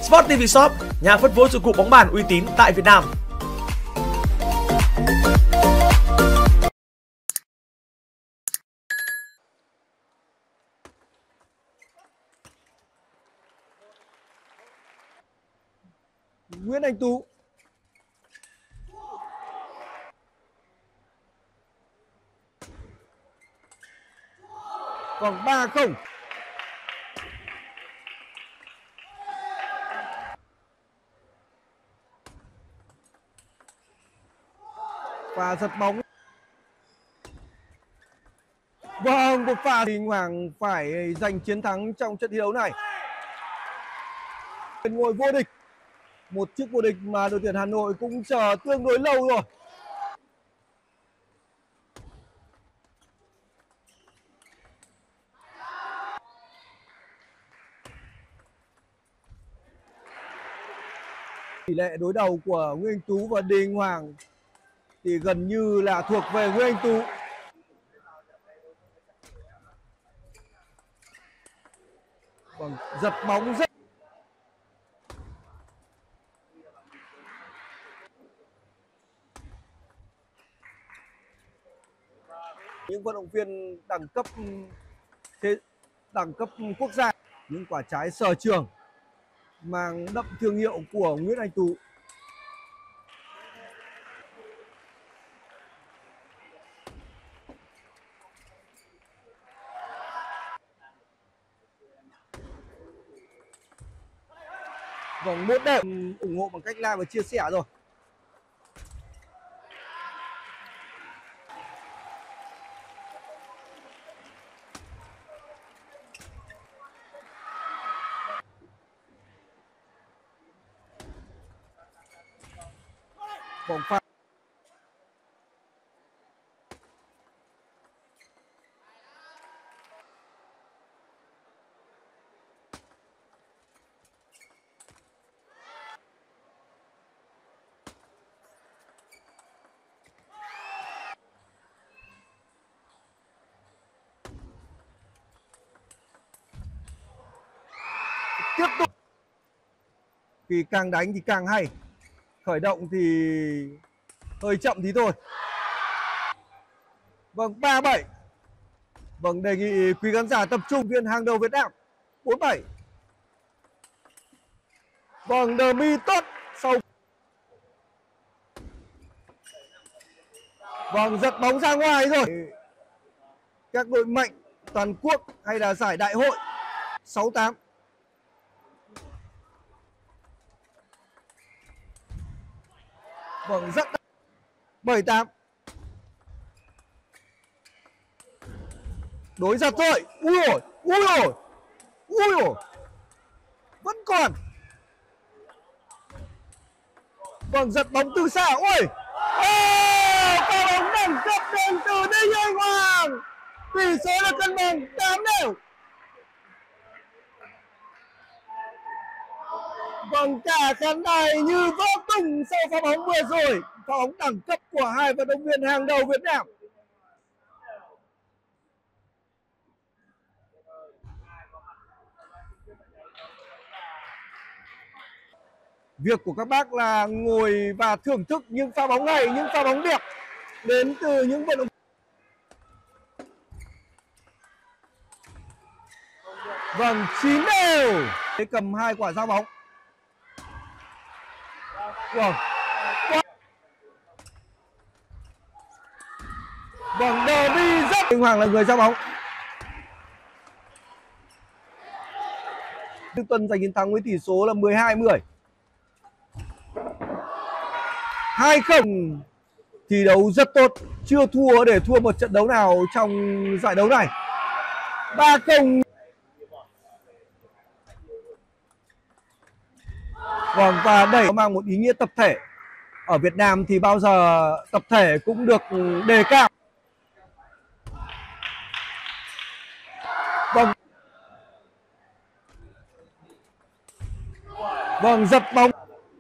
Sport TV Shop, nhà phân phối dụng cụ bóng bàn uy tín tại Việt Nam. Nguyễn Anh Tú. Còn 3-0. Và giật bóng. Vâng, một pha thì Hoàng phải giành chiến thắng trong trận thi đấu này. Ngôi vô địch. Một chiếc vô địch mà đội tuyển Hà Nội cũng chờ tương đối lâu rồi. Tỷ lệ đối đầu của Nguyễn Anh Tú và Đình Hoàng thì gần như là thuộc về Nguyễn Anh Tú. Vâng, giật bóng rất những vận động viên đẳng cấp quốc gia, những quả trái sở trường mang đậm thương hiệu của Nguyễn Anh Tú. Vòng một đẹp, ủng hộ bằng cách like và chia sẻ rồi. Vòng pha tiếp tục. Vì càng đánh thì càng hay. Khởi động thì hơi chậm tí thôi. Vâng, 3-7. Vâng, đề nghị quý khán giả tập trung, viên hàng đầu Việt Nam. 4-7. Vâng, đờ mi tốt sau. Vâng, giật bóng ra ngoài rồi. Các đội mạnh toàn quốc hay là giải đại hội. 6-8. Vâng, rất 7-8. Đối giật thôi. Ui ôi, ui ôi, ui ôi. Vẫn còn. Vâng, giật bóng từ xa. Ui. Pha bóng đẳng cấp đến từ Đinh Anh Hoàng. Tỷ số là cân bằng 8-đều. Vâng, cả khán đài như vỡ tung sau pha bóng vừa rồi. Pha bóng đẳng cấp của hai vận động viên hàng đầu Việt Nam. Việc của các bác là ngồi và thưởng thức những pha bóng hay, những pha bóng đẹp đến từ những vận động. Vâng, 9-đều. Cầm hai quả giao bóng. Vâng. Vâng, derby rất. Đình Hoàng là người giao bóng. Tuần giành chiến thắng với tỷ số là 12-10. 2-0. Thi đấu rất tốt, chưa thua để thua một trận đấu nào trong giải đấu này. 3-0. Vâng, và đây mang một ý nghĩa tập thể. Ở Việt Nam thì bao giờ tập thể cũng được đề cao. Vâng. Vâng, giật bóng.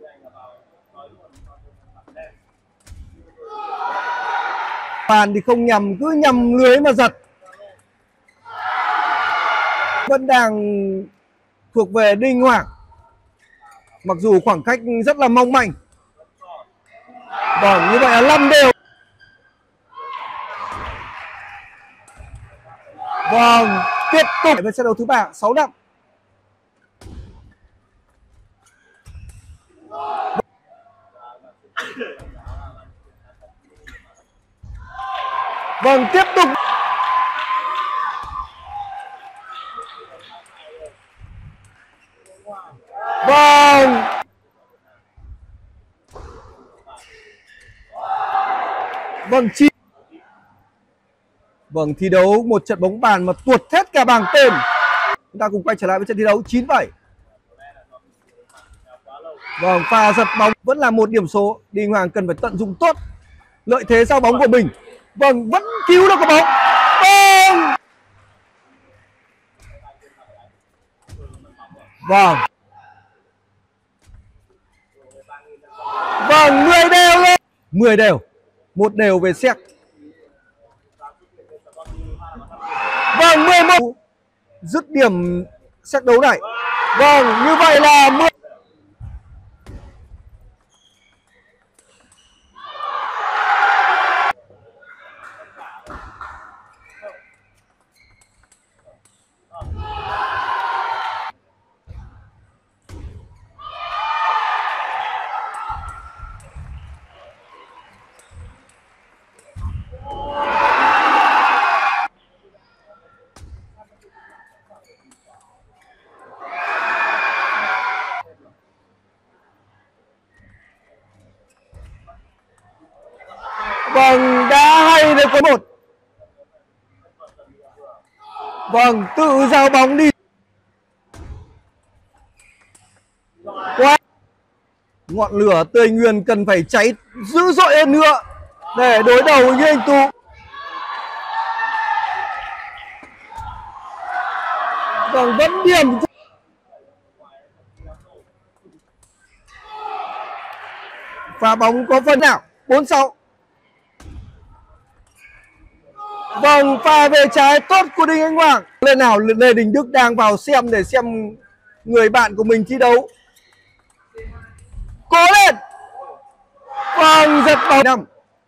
Bàn thì không nhầm, cứ nhầm lưới mà giật. Vẫn đang thuộc về Đinh Hoàng. Mặc dù khoảng cách rất là mong manh. Vâng, như vậy là 5 đều. Vâng, tiếp tục với set đấu thứ 3, 6-5. Vâng, tiếp tục. Vâng. Vâng, vâng, thi đấu một trận bóng bàn mà tuột hết cả bảng tên. Chúng ta cùng quay trở lại với trận thi đấu 9-7. Vâng, pha giật bóng vẫn là một điểm số. Đinh Hoàng cần phải tận dụng tốt lợi thế giao bóng của mình. Vâng, vẫn cứu được cái bóng. Vâng. Vâng, 10 đều lên. 10 đều. 1 đều về Séc. Vâng, 11. Dứt điểm set đấu này. Vâng, như vậy là 10. Vâng, đã hay được có 1. Vâng, tự giao bóng đi. Quá. Ngọn lửa tươi nguyên cần phải cháy dữ dội hơn nữa để đối đầu với anh Tú. Vâng, vẫn điểm. Pha bóng có phần nào. 4-6. Vâng, pha về trái tốt của Đinh Anh Hoàng. Lên nào, Lê Đình Đức đang vào xem để xem người bạn của mình thi đấu. Cố lên. Vâng, giật bóng 5.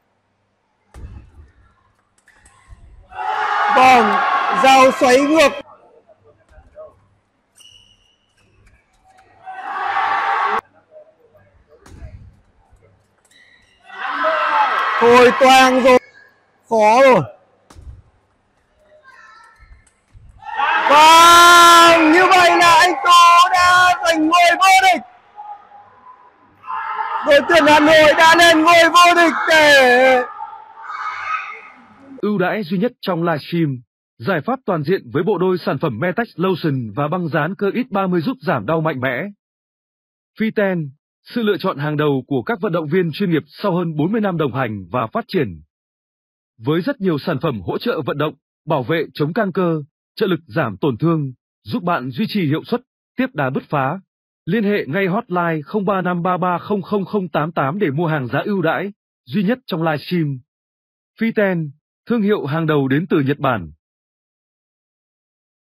Vâng, giao xoáy ngược. Thôi toang rồi. Khó rồi. Vâng, như vậy là anh Tú đã giành ngôi vô địch. Đội tuyển Hà Nội đã lên ngôi vô địch để... Ưu đãi duy nhất trong livestream. Giải pháp toàn diện với bộ đôi sản phẩm Metex Lotion và băng dán cơ X30 giúp giảm đau mạnh mẽ. Phyten, sự lựa chọn hàng đầu của các vận động viên chuyên nghiệp sau hơn 40 năm đồng hành và phát triển. Với rất nhiều sản phẩm hỗ trợ vận động, bảo vệ chống căng cơ, trợ lực giảm tổn thương, giúp bạn duy trì hiệu suất, tiếp đà bứt phá. Liên hệ ngay hotline 0353300088 để mua hàng giá ưu đãi, duy nhất trong livestream. Phyten, thương hiệu hàng đầu đến từ Nhật Bản.